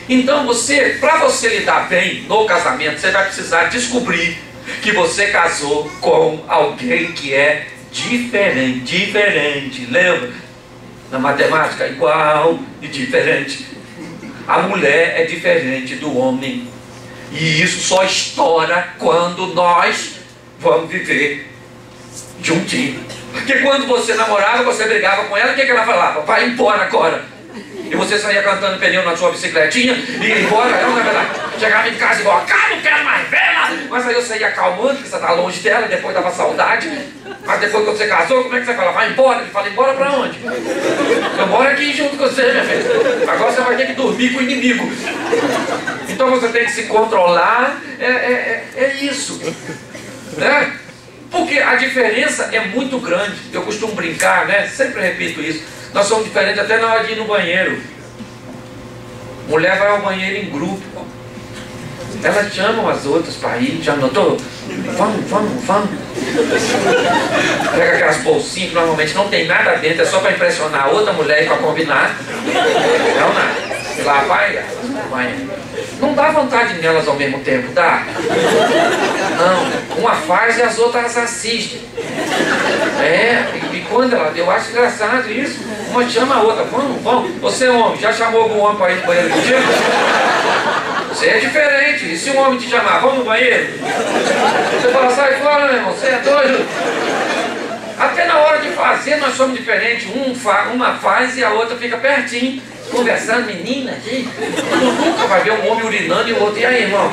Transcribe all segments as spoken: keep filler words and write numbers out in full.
Então você, para você lidar bem no casamento, você vai precisar descobrir que você casou com alguém que é diferente, diferente, lembra? Na matemática, igual e diferente. A mulher é diferente do homem. E isso só estoura quando nós vamos viver juntinho. Porque quando você namorava, você brigava com ela, o que, que ela falava? Vai embora agora. E você saía cantando pneu na sua bicicletinha e ia embora. Ela, na verdade, chegava em casa igual, cara, não quero mais vê-la. Mas aí eu saía acalmando, porque você está longe dela, depois dava saudade. Mas depois que você casou, como é que você fala? Vai embora. Ele fala, embora pra onde? Eu moro aqui junto com você, minha filha. Agora você vai ter que dormir com o inimigo. Então você tem que se controlar. É, é, é, é isso, né? Porque a diferença é muito grande. Eu costumo brincar, né? Sempre repito isso. Nós somos diferentes até na hora de ir no banheiro. Mulher vai ao banheiro em grupo. Elas chamam as outras para ir. Já notou? Vamos, vamos, vamos. Pega aquelas bolsinhas que normalmente não tem nada dentro. É só para impressionar a outra mulher e para combinar. Não, nada. E lá vai elas no banheiro. Não dá vontade nelas ao mesmo tempo, dá? Não. Uma faz e as outras assistem. É, e, e quando ela... Eu acho engraçado isso. Uma chama a outra. Vamos, vamos. Você, homem, já chamou algum homem para ir no banheiro contigo? Você é diferente. E se um homem te chamar, vamos no banheiro? Você fala, sai fora, meu irmão. Você é doido. Até na hora de fazer, nós somos diferentes. Um fa uma faz e a outra fica pertinho. Conversando, menina, aqui. Tu nunca vai ver um homem urinando e o outro, e aí, irmão?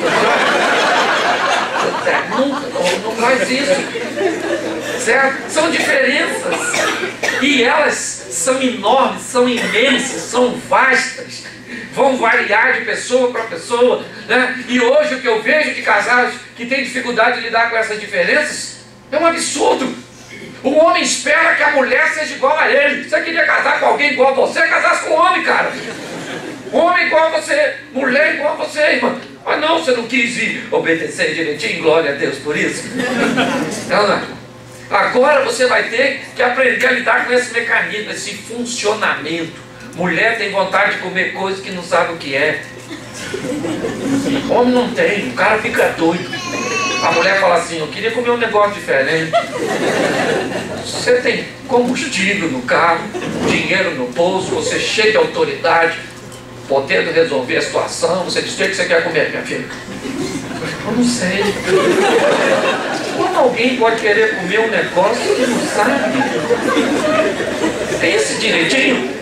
Nunca, não, não faz isso. Certo? São diferenças. E elas são enormes, são imensas, são vastas. Vão variar de pessoa para pessoa, né? E hoje o que eu vejo de casais que têm dificuldade de lidar com essas diferenças é um absurdo. O homem espera que a mulher seja igual a ele. Você queria casar com alguém igual a você? Casasse com um homem, cara. Homem igual a você, mulher igual a você, irmã. Mas não, você não quis ir obedecer direitinho, glória a Deus por isso. Não, não. Agora você vai ter que aprender a lidar com esse mecanismo, esse funcionamento. Mulher tem vontade de comer coisas que não sabe o que é. Homem não tem, o cara fica doido. A mulher fala assim, eu queria comer um negócio diferente. Você tem combustível no carro, dinheiro no bolso, você é cheio de autoridade, podendo resolver a situação, você diz, o que você quer comer, minha filha? Eu não sei. Como alguém pode querer comer um negócio que não sabe? Tem esse direitinho?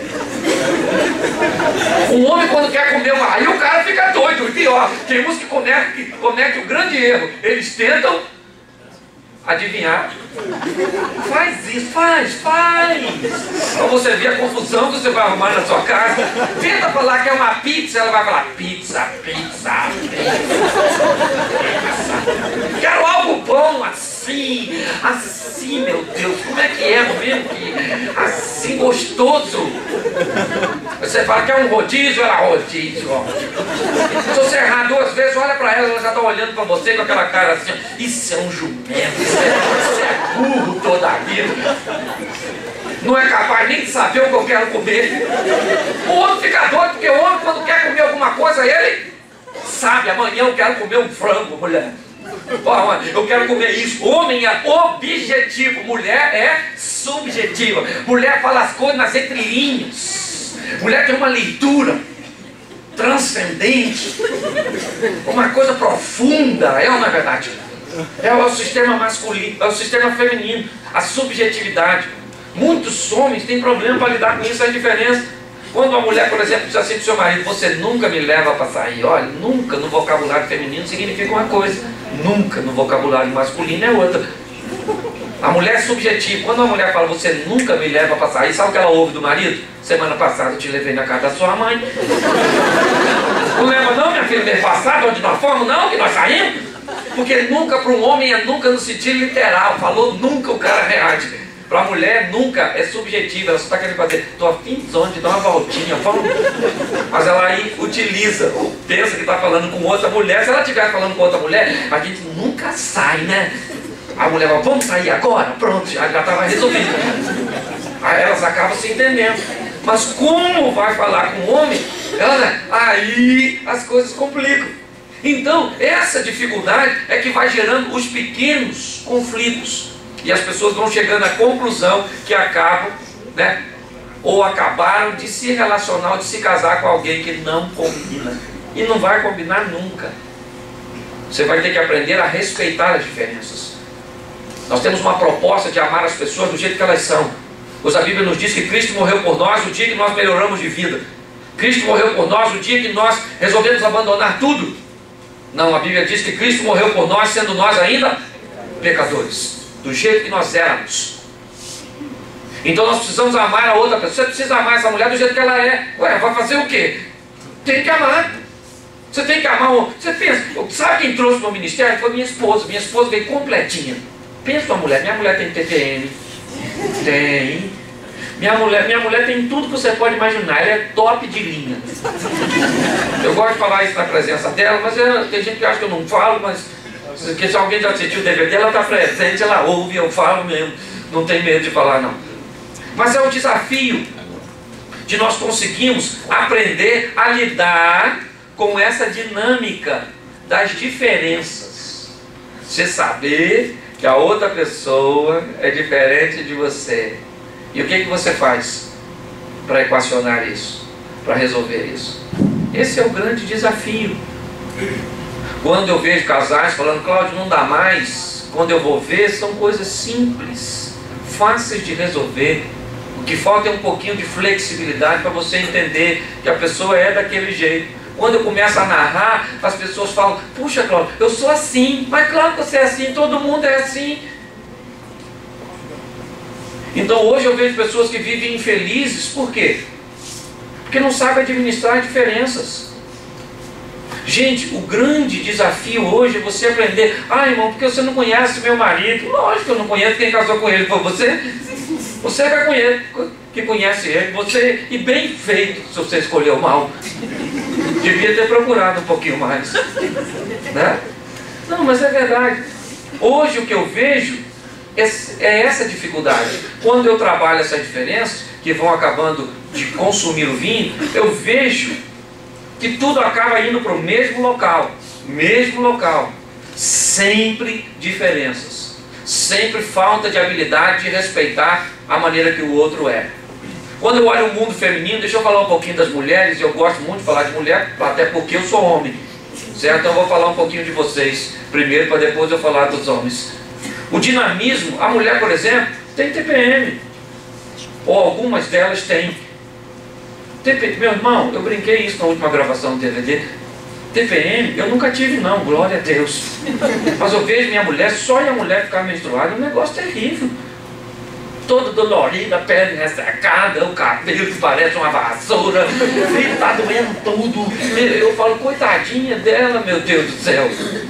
Um homem quando quer comer uma... Aí o cara fica doido, e pior, tem uns que cometem, que cometem um grande erro. Eles tentam adivinhar. Faz isso, faz, faz. Então você vê a confusão que você vai arrumar na sua casa. Tenta falar que é uma pizza, ela vai falar pizza, pizza, pizza, pizza. Quero algo bom assim, assim, meu Deus, como é que é mesmo? Que assim, gostoso. Você fala que é um rodízio, ela rodízio. Ó. Se você errar duas vezes, olha pra ela, ela já tá olhando pra você com aquela cara assim, isso é um jumento, isso é, isso é burro toda a vida. Não é capaz nem de saber o que eu quero comer. O homem fica doido, porque o homem quando quer comer alguma coisa, ele sabe, amanhã eu quero comer um frango, mulher. Eu quero comer isso. Homem é objetivo, mulher é subjetiva. Mulher fala as coisas nas entrelinhas. Mulher tem uma leitura transcendente, uma coisa profunda, é ou não é verdade? É o sistema masculino, é o sistema feminino, a subjetividade. Muitos homens têm problema para lidar com isso, a diferença. Quando uma mulher, por exemplo, diz assim para o seu marido, você nunca me leva para sair. Olha, nunca no vocabulário feminino significa uma coisa, nunca no vocabulário masculino é outra. A mulher é subjetiva. Quando uma mulher fala, você nunca me leva para sair, sabe o que ela ouve do marido? Semana passada eu te levei na casa da sua mãe. Não leva não, minha filha, mês passado, onde nós fomos, não, que nós saímos. Porque nunca para um homem é nunca no sentido literal. Falou nunca, o cara reage. Para a mulher nunca é subjetiva, ela só está querendo fazer, estou afim de dar uma voltinha, vamos. Mas ela aí utiliza, ou pensa que está falando com outra mulher. Se ela estiver falando com outra mulher, a gente nunca sai, né? A mulher fala, vamos sair agora? Pronto, já estava resolvido. Aí elas acabam se entendendo. Mas como vai falar com o homem, Ela, aí as coisas complicam. Então, essa dificuldade é que vai gerando os pequenos conflitos. E as pessoas vão chegando à conclusão que acabam, né, ou acabaram de se relacionar, ou de se casar com alguém que não combina. E não vai combinar nunca. Você vai ter que aprender a respeitar as diferenças. Nós temos uma proposta de amar as pessoas do jeito que elas são. Pois a Bíblia nos diz que Cristo morreu por nós no dia que nós melhoramos de vida. Cristo morreu por nós no dia que nós resolvemos abandonar tudo. Não, a Bíblia diz que Cristo morreu por nós, sendo nós ainda pecadores, do jeito que nós éramos. Então nós precisamos amar a outra pessoa. Você precisa amar essa mulher do jeito que ela é. Ué, vai fazer o quê? Tem que amar. Você tem que amar. Você pensa, sabe quem trouxe no ministério? Foi minha esposa. Minha esposa veio completinha. Pensa uma mulher, minha mulher tem T P M. Tem. Minha mulher, minha mulher tem tudo que você pode imaginar. Ela é top de linha. Eu gosto de falar isso na presença dela, mas ela, tem gente que acha que eu não falo, mas que se alguém já assistiu o D V D, ela está presente, ela ouve, eu falo mesmo. Não tem medo de falar, não. Mas é o desafio de nós conseguirmos aprender a lidar com essa dinâmica das diferenças. Você saber que a outra pessoa é diferente de você. E o que, que você faz para equacionar isso? Para resolver isso? Esse é o grande desafio. Quando eu vejo casais falando, Cláudio, não dá mais, quando eu vou ver, são coisas simples, fáceis de resolver. O que falta é um pouquinho de flexibilidade para você entender que a pessoa é daquele jeito. Quando eu começo a narrar, as pessoas falam, puxa, Cláudio, eu sou assim. Mas claro que você é assim, todo mundo é assim. Então hoje eu vejo pessoas que vivem infelizes. Por quê? Porque não sabem administrar diferenças. Gente, o grande desafio hoje é você aprender. Ah, irmão, porque você não conhece meu marido. Lógico que eu não conheço, quem casou com ele foi você. Você que conhece, que conhece ele. Você, e bem feito se você escolheu mal. Devia ter procurado um pouquinho mais, né? Não, mas é verdade. Hoje o que eu vejo é essa dificuldade. Quando eu trabalho essas diferenças, que vão acabando de consumir o vinho, eu vejo que tudo acaba indo para o mesmo local. Mesmo local. Sempre diferenças. Sempre falta de habilidade de respeitar a maneira que o outro é. Quando eu olho o mundo feminino, deixa eu falar um pouquinho das mulheres. Eu gosto muito de falar de mulher, até porque eu sou homem, certo? Então eu vou falar um pouquinho de vocês primeiro, para depois eu falar dos homens. O dinamismo, a mulher, por exemplo, tem T P M, ou algumas delas têm. T P M, meu irmão, eu brinquei isso na última gravação do D V D. T P M, eu nunca tive não, glória a Deus. Mas eu vejo minha mulher, só a mulher ficar menstruada, é um negócio terrível. Todo dolorido, a pele ressecada, o cabelo que parece uma vassoura, ele tá doendo tudo. Eu falo, coitadinha dela, meu Deus do céu.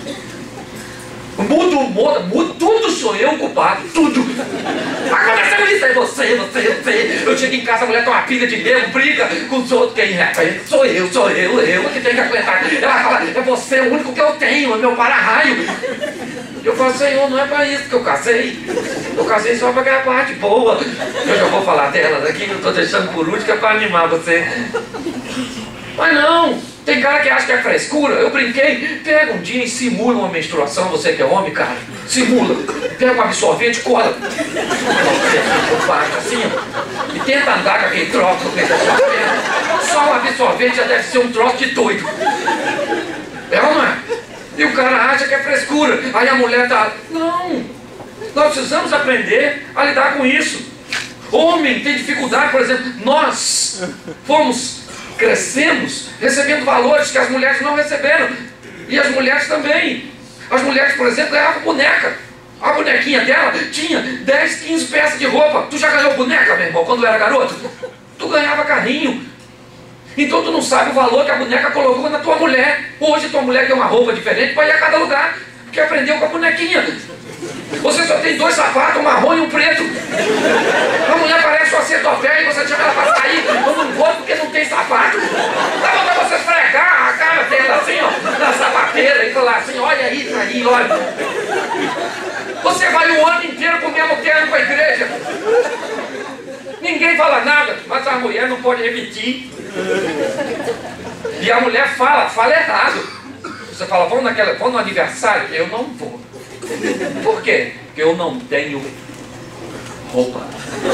Muda o humor, muda, tudo sou eu o culpado, tudo. Aconteceu isso aí, você, você, você. Eu chego em casa, a mulher tem uma pilha de medo, briga com os outros, quem é? Sou eu, sou eu, eu que tenho que aguentar. Ela fala, é você, o único que eu tenho, é meu para-raio. Eu falo, Senhor, não é para isso que eu casei. Eu casei só para ganhar parte boa. Eu já vou falar delas aqui, que eu estou deixando por último, que é para animar você. Mas não, tem cara que acha que é frescura. Eu brinquei, pega um dia e simula uma menstruação, você que é homem, cara. Simula, pega um absorvente, cola por baixo, assim, ó, e tenta andar com aquele troço no meio da sua perna. Só um absorvente já deve ser um troço de doido. É ou não é? E o cara acha que é frescura. Aí a mulher tá... Não! Nós precisamos aprender a lidar com isso. Homem tem dificuldade, por exemplo, nós fomos, crescemos, recebendo valores que as mulheres não receberam. E as mulheres também. As mulheres, por exemplo, ganhavam boneca. A bonequinha dela tinha dez, quinze peças de roupa. Tu já ganhou boneca, meu irmão, quando era garoto? Tu ganhava carrinho. Então tu não sabe o valor que a boneca colocou na tua mulher. Hoje tua mulher tem uma roupa diferente para ir a cada lugar, porque aprendeu com a bonequinha. Você só tem dois sapatos, um marrom e um preto. A mulher parece uma centopeia e você chama ela para sair. Eu não vou porque não tem sapato. Dá vontade de você esfregar a cara dela assim, ó, na sapateira e falar assim, olha isso aí, olha. Você vai o ano inteiro com o mesmo terno para a igreja. Ninguém fala nada, mas a mulher não pode repetir. E a mulher fala, fala errado. Você fala, vamos, naquela, vamos no aniversário? Eu não vou. Por quê? Porque eu não tenho roupa.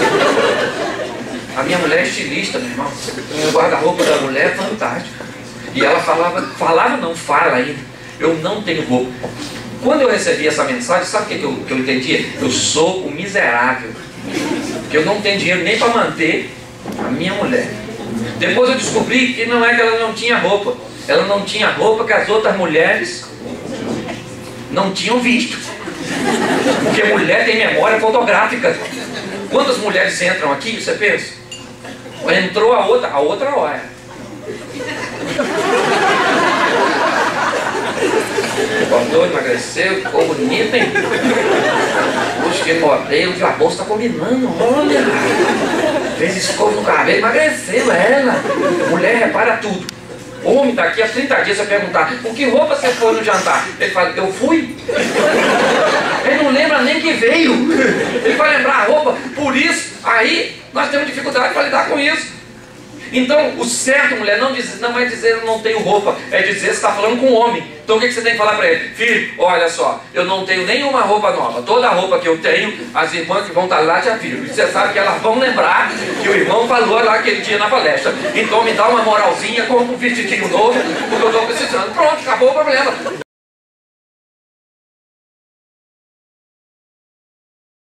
A minha mulher é estilista, meu irmão. O guarda-roupa da mulher é fantástico. E ela falava, falava não, fala ainda. Eu não tenho roupa. Quando eu recebi essa mensagem, sabe o que eu, que eu entendi? Eu sou o miserável. Porque eu não tenho dinheiro nem para manter a minha mulher. Depois eu descobri que não é que ela não tinha roupa. Ela não tinha roupa que as outras mulheres não tinham visto. Porque mulher tem memória fotográfica. Quantas mulheres entram aqui, você pensa? Entrou a outra, a outra olha. Engordou, emagreceu, ficou bonita, hein? Puxa, que modelo, a bolsa tá combinando, olha. Fez escova no cabelo, emagreceu ela. Mulher repara tudo. Homem, daqui a trinta dias você perguntar, com que roupa você foi no jantar? Ele fala, eu fui? Ele não lembra nem que veio. Ele vai lembrar a roupa. Por isso, aí nós temos dificuldade para lidar com isso. Então, o certo, mulher, não, diz, não é dizer eu não tenho roupa, é dizer você está falando com o homem. Então o que, que você tem que falar para ele? Filho, olha só, eu não tenho nenhuma roupa nova. Toda a roupa que eu tenho, as irmãs que vão estar lá já viram. E você sabe que elas vão lembrar que o irmão falou lá aquele dia na palestra. Então me dá uma moralzinha, compra um vestidinho novo, porque eu estou precisando. Pronto, acabou o problema.